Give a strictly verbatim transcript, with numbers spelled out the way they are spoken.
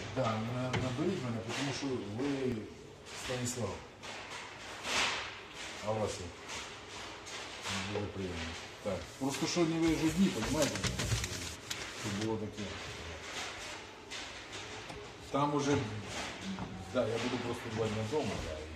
Да, на- наберіть мене, тому що ви Станіслав. А у вас як? Дуже приємно. Так. Просто що не ви ж дні, розумієте? Щоб було таке. Там уже, да, я буду просто два дня дома, да,